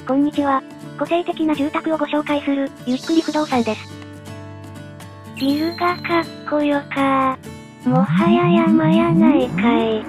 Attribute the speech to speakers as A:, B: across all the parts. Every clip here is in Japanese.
A: こんにちは。個性的な住宅をご紹介する、ゆっくり不動産です。
B: ビルがかっこよかー。もはや山やないかい。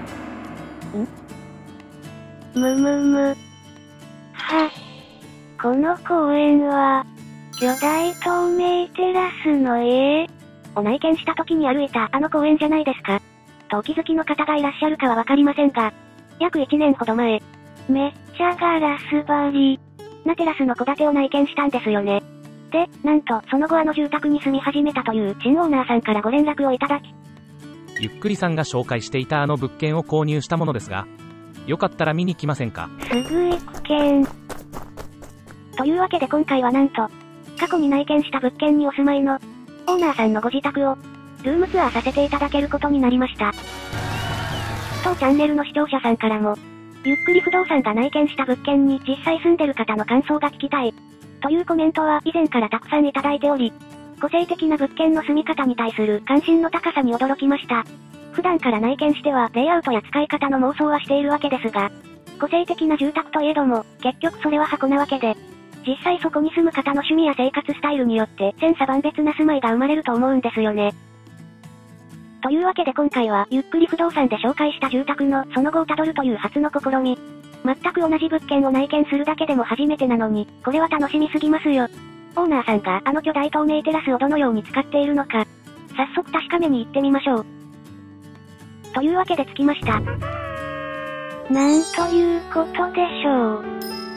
B: むむむ。は。この公園は、巨大透明テラスの家
A: を内見した時に歩いたあの公園じゃないですか。とお気づきの方がいらっしゃるかはわかりませんが、約1年ほど前、
B: めっちゃガラス張り
A: なテラスの戸建てを内見したんですよね。で、なんとその後あの住宅に住み始めたという新オーナーさんからご連絡をいただき、
C: ゆっくりさんが紹介していたあの物件を購入したものですが、よかったら見に来ませんか？
B: すぐ行くけん。
A: というわけで今回はなんと、過去に内見した物件にお住まいのオーナーさんのご自宅をルームツアーさせていただけることになりました。当チャンネルの視聴者さんからも、ゆっくり不動産が内見した物件に実際住んでる方の感想が聞きたいというコメントは以前からたくさんいただいており、個性的な物件の住み方に対する関心の高さに驚きました。普段から内見してはレイアウトや使い方の妄想はしているわけですが、個性的な住宅といえども、結局それは箱なわけで、実際そこに住む方の趣味や生活スタイルによって千差万別な住まいが生まれると思うんですよね。というわけで今回はゆっくり不動産で紹介した住宅のその後をたどるという初の試み。全く同じ物件を内見するだけでも初めてなのに、これは楽しみすぎますよ。オーナーさんがあの巨大透明テラスをどのように使っているのか、早速確かめに行ってみましょう。というわけで着きました。
B: なんということでしょう。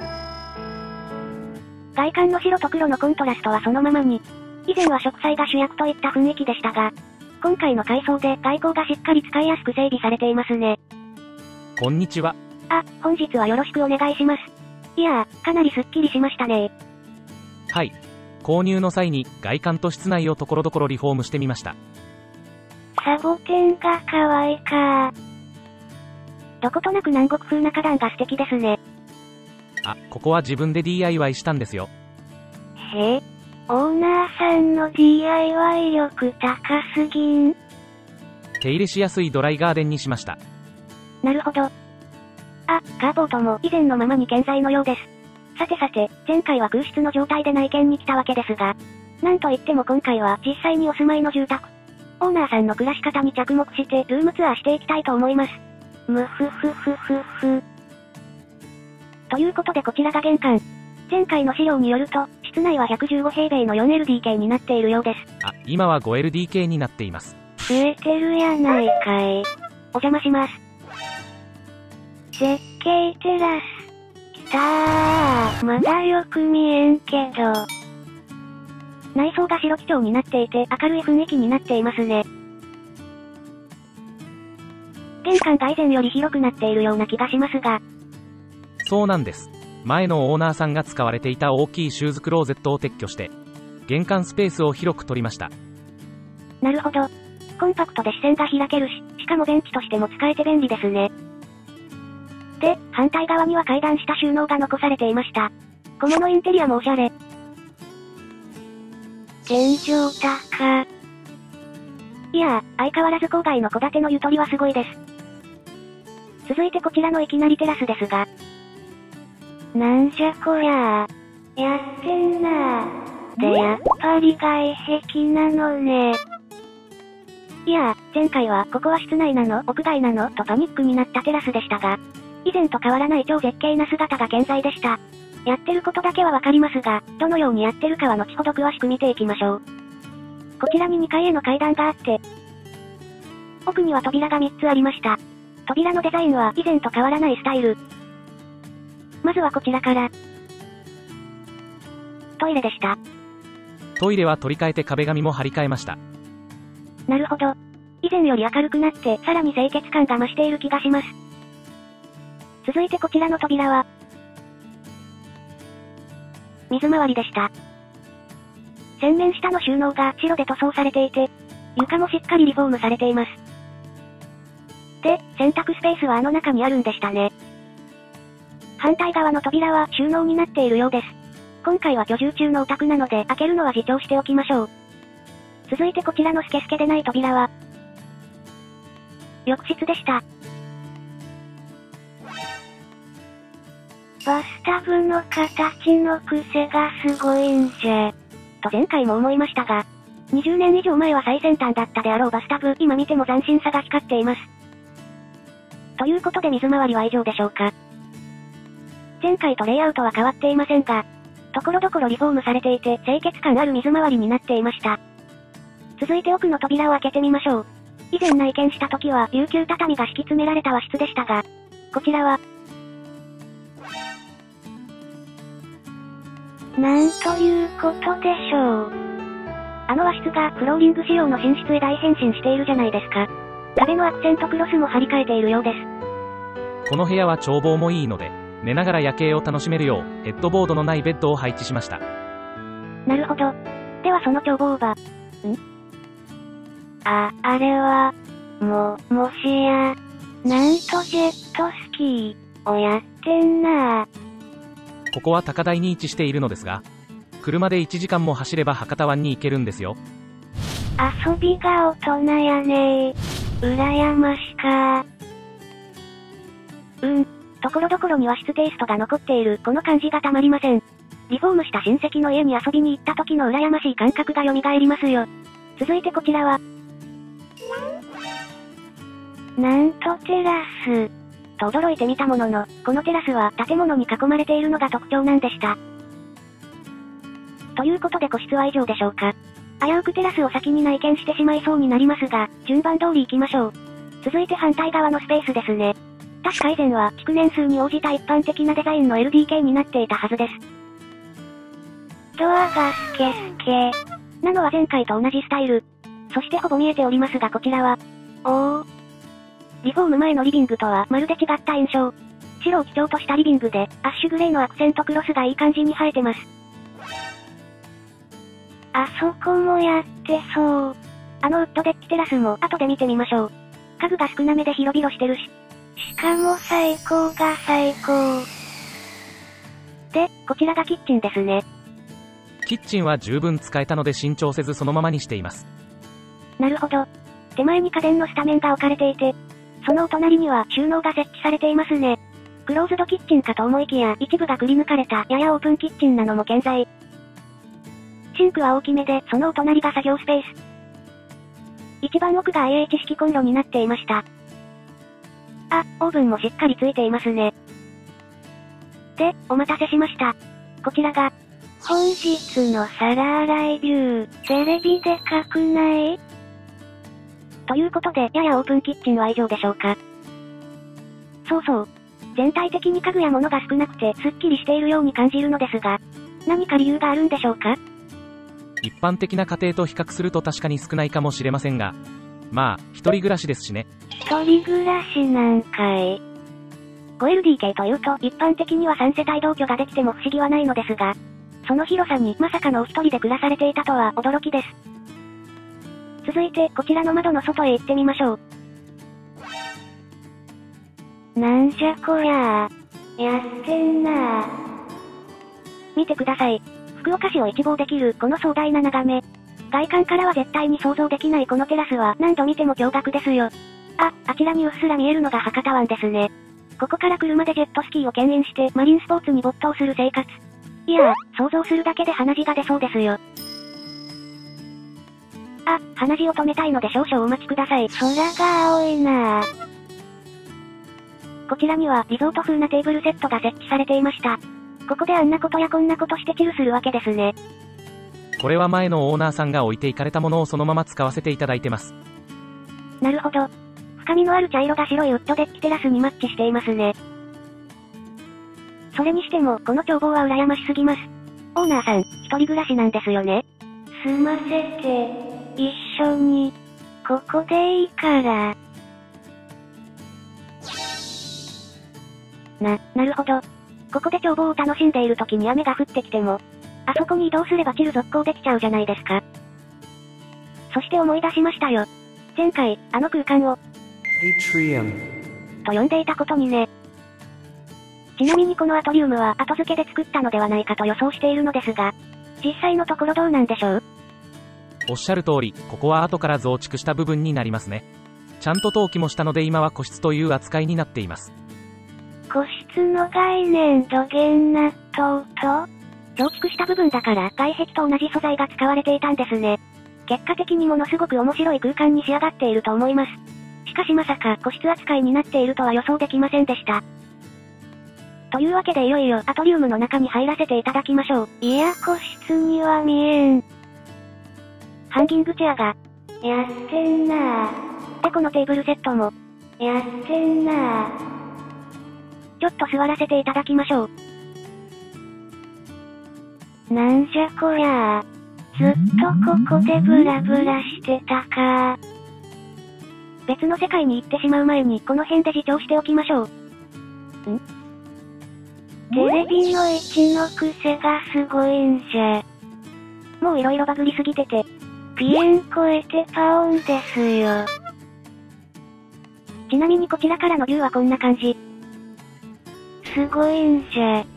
A: 外観の白と黒のコントラストはそのままに、以前は植栽が主役といった雰囲気でしたが、今回の改装で外構がしっかり使いやすく整備されていますね。
C: こんにちは。
A: 本日はよろしくお願いします。いやー、かなりスッキリしましたね。
C: はい。購入の際に外観と室内をところどころリフォームしてみました。
B: サボテンが可愛かー。
A: どことなく南国風な花壇が素敵ですね。
C: ここは自分で DIY したんですよ。
B: へえ、オーナーさんの DIY 力高すぎん。
C: 手入れしやすいドライガーデンにしました。
A: なるほど。カーポートも以前のままに健在のようです。さてさて、前回は空室の状態で内見に来たわけですが、なんといっても今回は実際にお住まいの住宅、オーナーさんの暮らし方に着目してルームツアーしていきたいと思います。
B: むふふふふふ。
A: ということでこちらが玄関。前回の資料によると、室内は115平米の 4LDK になっているようです。
C: 今は 5LDK になっています。
B: 増えてるやないかい。
A: お邪魔します。
B: 絶景テラス。きたー。まだよく見えんけど。
A: 内装が白基調になっていて明るい雰囲気になっていますね。玄関が以前より広くなっているような気がしますが。
C: そうなんです。前のオーナーさんが使われていた大きいシューズクローゼットを撤去して、玄関スペースを広く取りました。
A: なるほど。コンパクトで視線が開けるし、しかもベンチとしても使えて便利ですね。で、反対側には階段下収納が残されていました。小物インテリアもおしゃれ。
B: 天井高。
A: いやー、相変わらず郊外の戸建てのゆとりはすごいです。続いてこちらのいきなりテラスですが。
B: なんじゃこりゃー。やってんなー。で、やっぱり外壁なのね。
A: いやー、前回はここは室内なの屋外なのとパニックになったテラスでしたが、以前と変わらない超絶景な姿が健在でした。やってることだけはわかりますが、どのようにやってるかは後ほど詳しく見ていきましょう。こちらに2階への階段があって、奥には扉が3つありました。扉のデザインは以前と変わらないスタイル。まずはこちらから。トイレでした。
C: トイレは取り替えて壁紙も張り替えました。
A: なるほど。以前より明るくなってさらに清潔感が増している気がします。続いてこちらの扉は、水回りでした。洗面下の収納が白で塗装されていて、床もしっかりリフォームされています。で、洗濯スペースはあの中にあるんでしたね。反対側の扉は収納になっているようです。今回は居住中のお宅なので開けるのは自重しておきましょう。続いてこちらのスケスケでない扉は、浴室でした。
B: バスタブの形の癖がすごいんじゃ。
A: と前回も思いましたが、20年以上前は最先端だったであろうバスタブ、今見ても斬新さが光っています。ということで水回りは以上でしょうか。前回とレイアウトは変わっていませんが、ところどころリフォームされていて清潔感ある水回りになっていました。続いて奥の扉を開けてみましょう。以前内見した時は琉球畳が敷き詰められた和室でしたが、こちらは、
B: なんということでしょう。
A: あの和室がフローリング仕様の寝室へ大変身しているじゃないですか。壁のアクセントクロスも張り替えているようです。
C: この部屋は眺望もいいので、寝ながら夜景を楽しめるよう、ヘッドボードのないベッドを配置しました。
A: なるほど。ではその眺望は、
B: あれは、もしや、なんとジェットスキー、をやってんな。
C: ここは高台に位置しているのですが、車で1時間も走れば博多湾に行けるんですよ。
B: 遊びが大人やねー。羨ましか
A: ー。ところどころに和室テイストが残っているこの感じがたまりません。リフォームした親戚の家に遊びに行った時の羨ましい感覚が蘇りますよ。続いてこちらは、
B: なんとテラス。
A: と驚いてみたものの、このテラスは建物に囲まれているのが特徴なんでした。ということで個室は以上でしょうか。危うくテラスを先に内見してしまいそうになりますが、順番通り行きましょう。続いて反対側のスペースですね。確か以前は築年数に応じた一般的なデザインの LDK になっていたはずです。
B: ドアがスケスケ。
A: なのは前回と同じスタイル。そしてほぼ見えておりますがこちらは、リフォーム前のリビングとはまるで違った印象。白を基調としたリビングで、アッシュグレーのアクセントクロスがいい感じに映えてます。
B: あそこもやってそう。
A: あのウッドデッキテラスも後で見てみましょう。家具が少なめで広々してるし。
B: しかも最高が最高。
A: で、こちらがキッチンですね。
C: キッチンは十分使えたので新調せずそのままにしています。
A: なるほど。手前に家電のスタメンが置かれていて、そのお隣には収納が設置されていますね。クローズドキッチンかと思いきや一部がくり抜かれたややオープンキッチンなのも健在。シンクは大きめで、そのお隣が作業スペース。一番奥が IH 式コンロになっていました。オーブンもしっかりついていますね。で、お待たせしました。こちらが、
B: 本日の皿洗いビュー、テレビでかくない？
A: ということで、ややオープンキッチンは以上でしょうか。そうそう。全体的に家具や物が少なくて、すっきりしているように感じるのですが、何か理由があるんでしょうか？
C: 一般的な家庭と比較すると確かに少ないかもしれませんが、まあ、一人暮らしですしね。
B: 一人暮らしなんかい。
A: 5LDK というと、一般的には3世帯同居ができても不思議はないのですが、その広さにまさかのお一人で暮らされていたとは驚きです。続いて、こちらの窓の外へ行ってみましょ
B: う。なんじゃこりゃー。やってんなー。
A: 見てください。福岡市を一望できるこの壮大な眺め。外観からは絶対に想像できないこのテラスは何度見ても驚愕ですよ。あちらにうっすら見えるのが博多湾ですね。ここから車でジェットスキーを牽引してマリンスポーツに没頭する生活。いやー、想像するだけで鼻血が出そうですよ。鼻血を止めたいので少々お待ちください。
B: 空が青いなー。
A: こちらにはリゾート風なテーブルセットが設置されていました。ここであんなことやこんなことしてチルするわけですね。
C: これは前のオーナーさんが置いていかれたものをそのまま使わせていただいてます。
A: なるほど。深みのある茶色が白いウッドデッキテラスにマッチしていますね。それにしても、この眺望は羨ましすぎます。オーナーさん、一人暮らしなんですよね。
B: 済ませて、一緒に、ここでいいから。
A: なるほど。ここで眺望を楽しんでいる時に雨が降ってきても、あそこに移動すればチル続行できちゃうじゃないですか。そして思い出しましたよ。前回、あの空間を、と呼んでいたことにね。ちなみにこのアトリウムは後付けで作ったのではないかと予想しているのですが、実際のところどうなんでしょう？
C: おっしゃる通り、ここは後から増築した部分になりますね。ちゃんと登記もしたので今は個室という扱いになっています。
B: 個室の概念土源納豆と、
A: 増築した部分だから外壁と同じ素材が使われていたんですね。結果的にものすごく面白い空間に仕上がっていると思います。しかしまさか個室扱いになっているとは予想できませんでした。というわけでいよいよアトリウムの中に入らせていただきましょう。
B: いや個室には見えん。
A: ハンギングチェアが。
B: やってんな
A: ぁ。でこのテーブルセットも。
B: やってんなぁ。
A: ちょっと座らせていただきましょ
B: う。なんじゃこりゃぁ。ずっとここでブラブラしてたか。
A: 別の世界に行ってしまう前にこの辺で自重しておきましょう。
B: テレビの位置の癖がすごいんじゃ。
A: もう色々バグりすぎてて。
B: ピエン超えてパオンですよ。
A: ちなみにこちらからのビューはこんな感じ。
B: すごいんじゃ。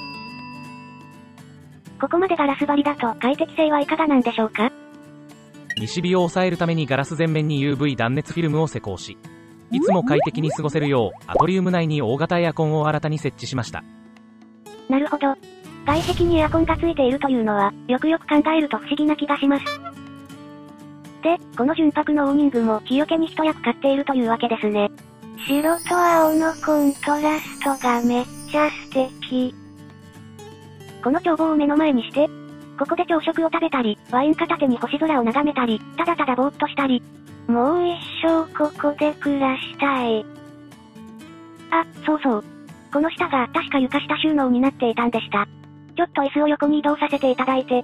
A: ここまでガラス張りだと快適性はいかがなんでしょうか？
C: 西日を抑えるためにガラス全面に UV 断熱フィルムを施工し、いつも快適に過ごせるようアトリウム内に大型エアコンを新たに設置しました。
A: なるほど。外壁にエアコンがついているというのは、よくよく考えると不思議な気がします。で、この純白のオーニングも日よけに一役買っているというわけですね。
B: 白と青のコントラストがめっちゃ素敵。
A: この眺望を目の前にして、ここで朝食を食べたり、ワイン片手に星空を眺めたり、ただただぼーっとしたり。
B: もう一生ここで暮らしたい。
A: あ、そうそう。この下が確か床下収納になっていたんでした。ちょっと椅子を横に移動させていただいて。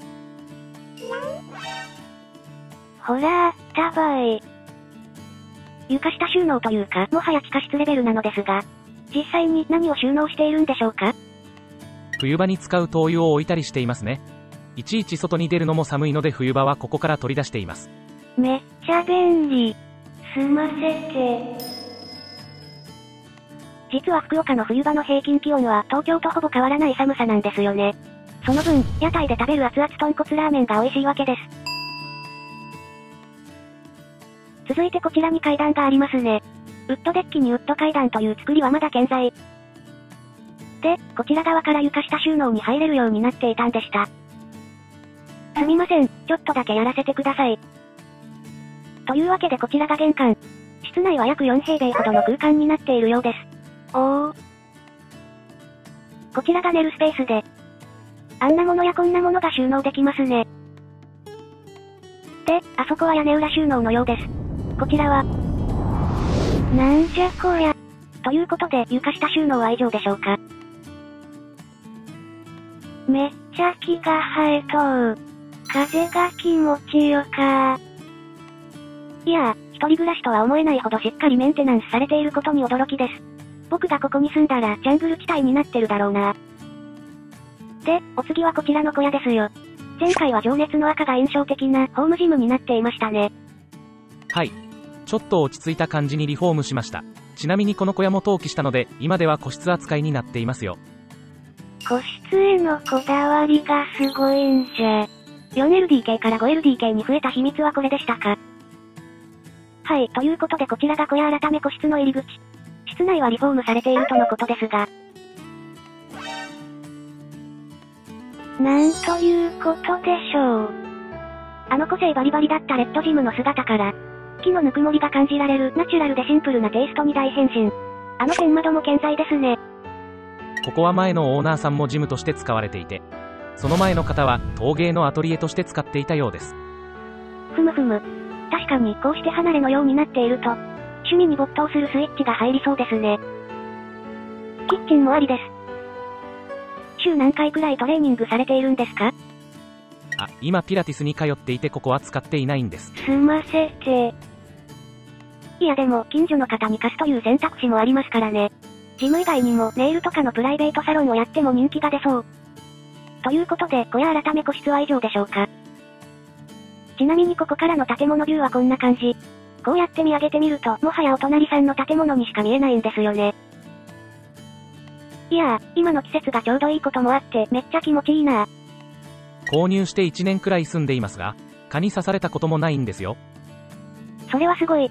B: ほら、あったばい。
A: 床下収納というか、もはや地下室レベルなのですが、実際に何を収納しているんでしょうか？
C: 冬場に使う灯油を置いたりしていますね。いちいち外に出るのも寒いので冬場はここから取り出しています。
B: めっちゃ便利。済ませて。
A: 実は福岡の冬場の平均気温は東京とほぼ変わらない寒さなんですよね。その分、屋台で食べる熱々豚骨ラーメンが美味しいわけです。続いてこちらに階段がありますね。ウッドデッキにウッド階段という作りはまだ健在。で、こちら側から床下収納に入れるようになっていたんでした。すみません、ちょっとだけやらせてください。というわけでこちらが玄関。室内は約4平米ほどの空間になっているようです。
B: おー。
A: こちらが寝るスペースで、あんなものやこんなものが収納できますね。で、あそこは屋根裏収納のようです。こちらは、
B: なんじゃこりゃ。
A: ということで床下収納は以上でしょうか。
B: めっちゃ木が生えとう。風が気持ちよか。
A: いやー、一人暮らしとは思えないほどしっかりメンテナンスされていることに驚きです。僕がここに住んだらジャングル地帯になってるだろうな。で、お次はこちらの小屋ですよ。前回は情熱の赤が印象的なホームジムになっていましたね。
C: はい。ちょっと落ち着いた感じにリフォームしました。ちなみにこの小屋も登記したので、今では個室扱いになっていますよ。
B: 個室へのこだわりがすごいんじゃ。
A: 4LDK から 5LDK に増えた秘密はこれでしたか。はい、ということでこちらが小屋改め個室の入り口。室内はリフォームされているとのことですが。
B: なんということでしょう。
A: あの個性バリバリだったレッドジムの姿から、木のぬくもりが感じられるナチュラルでシンプルなテイストに大変身。あの天窓も健在ですね。
C: ここは前のオーナーさんもジムとして使われていて、その前の方は陶芸のアトリエとして使っていたようです。
A: ふむふむ。確かにこうして離れのようになっていると、趣味に没頭するスイッチが入りそうですね。キッチンもありです。週何回くらいトレーニングされているんですか？
C: あ、今ピラティスに通っていてここは使っていないんです。
B: 済ませて。
A: いやでも近所の方に貸すという選択肢もありますからね。ジム以外にもネイルとかのプライベートサロンをやっても人気が出そう。ということで小屋改め個室は以上でしょうか。ちなみにここからの建物ビューはこんな感じ。こうやって見上げてみると、もはやお隣さんの建物にしか見えないんですよね。いやー、今の季節がちょうどいいこともあって、めっちゃ気持ちいいな。
C: 購入して1年くらい住んでいますが、蚊に刺されたこともないんですよ。
A: それはすごい。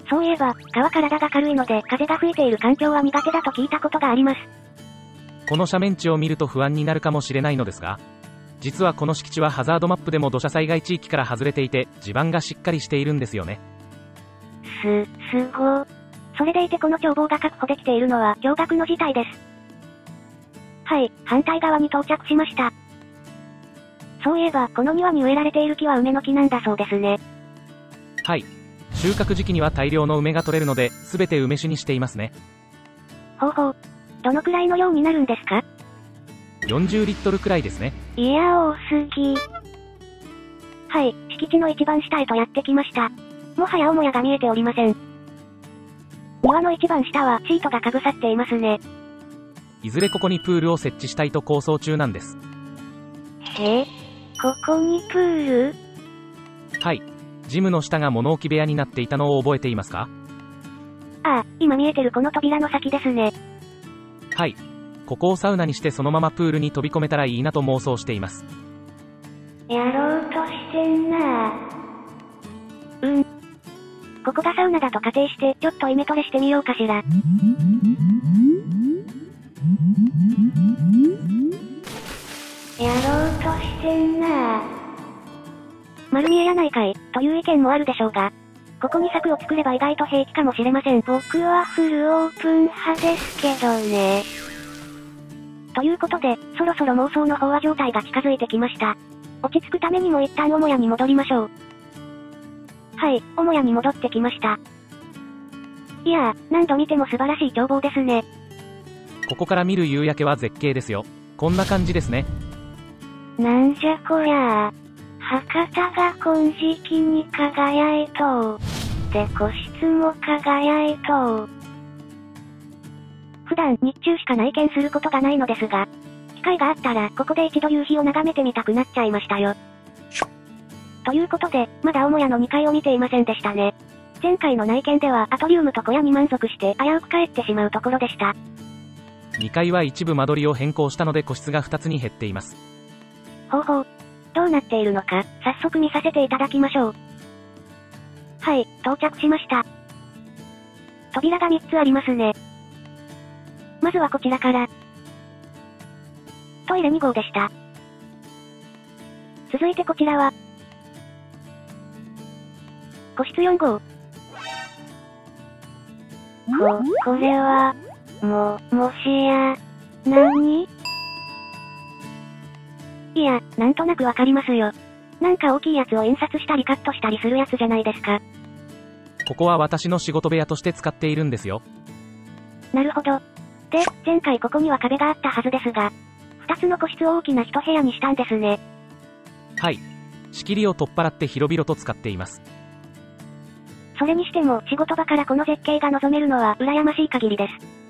A: そういえば、蚊は体が軽いので風が吹いている環境は苦手だと聞いたことがあります。
C: この斜面地を見ると不安になるかもしれないのですが、実はこの敷地はハザードマップでも土砂災害地域から外れていて、地盤がしっかりしているんですよね。
A: すご。それでいてこの眺望が確保できているのは驚愕の事態です。はい、反対側に到着しました。そういえば、この庭に植えられている木は梅の木なんだそうですね。
C: はい。収穫時期には大量の梅が取れるので、すべて梅酒にしていますね。
A: ほうほう。どのくらいの量になるんですか
C: ？40リットルくらいですね。
A: いや、多すぎ。はい、敷地の一番下へとやってきました。もはや母屋が見えておりません。庭の一番下はシートがかぶさっていますね。
C: いずれここにプールを設置したいと構想中なんです。
A: へえ、ここにプール？
C: はい。ジムの下が物置部屋になっていたのを覚えていますか？
A: ああ、今見えてるこの扉の先ですね。
C: はい。ここをサウナにしてそのままプールに飛び込めたらいいなと妄想しています。
A: やろうとしてんな。ここがサウナだと仮定して、ちょっとイメトレしてみようかしら。やろうとしてんな。丸見えやないかい、という意見もあるでしょうが、ここに柵を作れば意外と平気かもしれません。僕はフルオープン派ですけどね。ということで、そろそろ妄想の飽和状態が近づいてきました。落ち着くためにも一旦母屋に戻りましょう。はい、母屋に戻ってきました。いやー、何度見ても素晴らしい眺望ですね。
C: ここから見る夕焼けは絶景ですよ。こんな感じですね。
A: なんじゃこりゃー。博多が金色に輝いとう。で、個室も輝いとう。普段日中しか内見することがないのですが、機会があったらここで一度夕日を眺めてみたくなっちゃいましたよ。ということで、まだ母屋の2階を見ていませんでしたね。前回の内見ではアトリウムと小屋に満足して危うく帰ってしまうところでした。
C: 2階は一部間取りを変更したので個室が2つに減っています。
A: ほうほう。どうなっているのか、早速見させていただきましょう。はい、到着しました。扉が3つありますね。まずはこちらから。トイレ2号でした。続いてこちらは、個室4号。これは、もしや、何？いや、なんとなくわかりますよ。なんか大きいやつを印刷したりカットしたりするやつじゃないですか。
C: ここは私の仕事部屋として使っているんですよ。
A: なるほど。で、前回ここには壁があったはずですが、2つの個室を大きな一部屋にしたんですね。
C: はい。仕切りを取っ払って広々と使っています。
A: それにしても仕事場からこの絶景が望めるのは羨ましい限りです。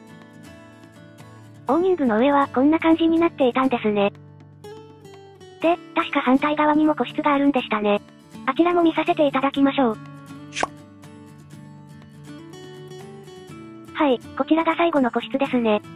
A: オーニングの上はこんな感じになっていたんですね。で、確か反対側にも個室があるんでしたね。あちらも見させていただきましょう。はい、こちらが最後の個室ですね。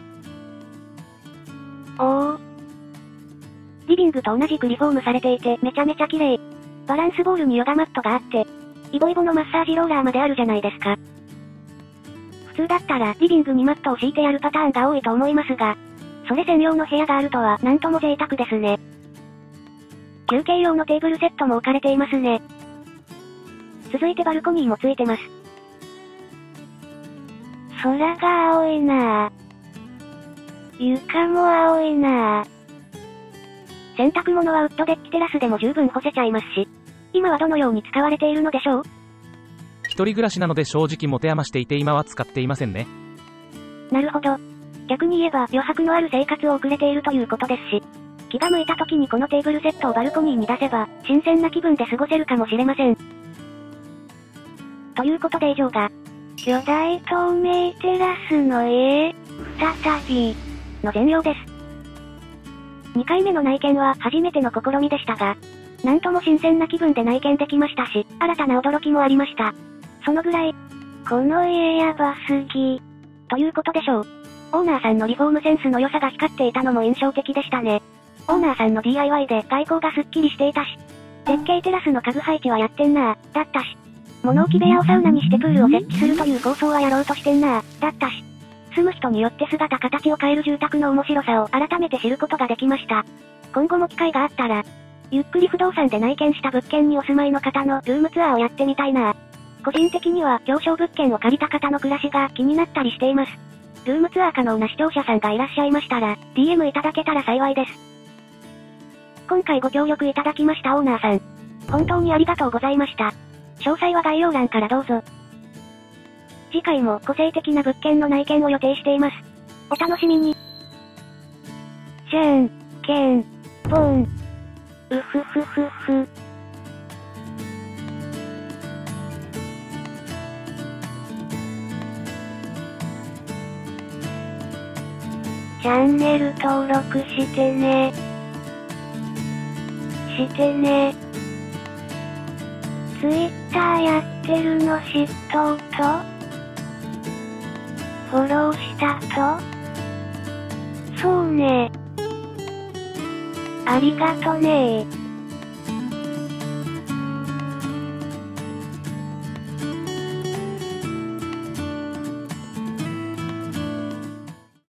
A: リビングと同じくリフォームされていてめちゃめちゃ綺麗。バランスボールにヨガマットがあって、イボイボのマッサージローラーまであるじゃないですか。普通だったらリビングにマットを敷いてやるパターンが多いと思いますが、それ専用の部屋があるとはなんとも贅沢ですね。休憩用のテーブルセットも置かれていますね。続いてバルコニーもついてます。空が青いなぁ。床も青いなぁ。洗濯物はウッドデッキテラスでも十分干せちゃいますし、今はどのように使われているのでしょう？
C: 一人暮らしなので正直持て余していて今は使っていませんね。
A: なるほど。逆に言えば余白のある生活を送れているということですし、気が向いた時にこのテーブルセットをバルコニーに出せば、新鮮な気分で過ごせるかもしれません。ということで以上が、巨大透明テラスの家、再び、の全容です。2回目の内見は初めての試みでしたが、なんとも新鮮な気分で内見できましたし、新たな驚きもありました。そのぐらい、この家やばすぎ、ということでしょう。オーナーさんのリフォームセンスの良さが光っていたのも印象的でしたね。オーナーさんの DIY で外光がスッキリしていたし、絶景テラスの家具配置はやってんなぁ、だったし、 物置部屋をサウナにしてプールを設置するという構想はやろうとしてんなだったし。住む人によって姿形を変える住宅の面白さを改めて知ることができました。今後も機会があったら、ゆっくり不動産で内見した物件にお住まいの方のルームツアーをやってみたいな。個人的には狭小物件を借りた方の暮らしが気になったりしています。ルームツアー可能な視聴者さんがいらっしゃいましたら、DM いただけたら幸いです。今回ご協力いただきましたオーナーさん。本当にありがとうございました。詳細は概要欄からどうぞ。次回も個性的な物件の内見を予定しています。お楽しみに。
B: じゃんけんぽん。うふふふふ。チャンネル登録してね。してね。Twitter やってるの知っとうと？フォローしたと？そうね。ありがとねー。